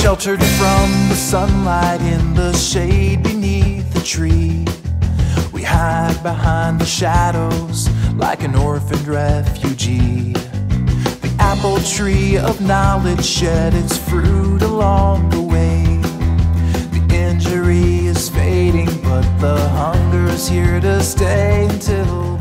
Sheltered from the sunlight in the shade beneath the tree, we hide behind the shadows like an orphaned refugee. The apple tree of knowledge shed its fruit along the way. The injury is fading, but the hunger is here to stay until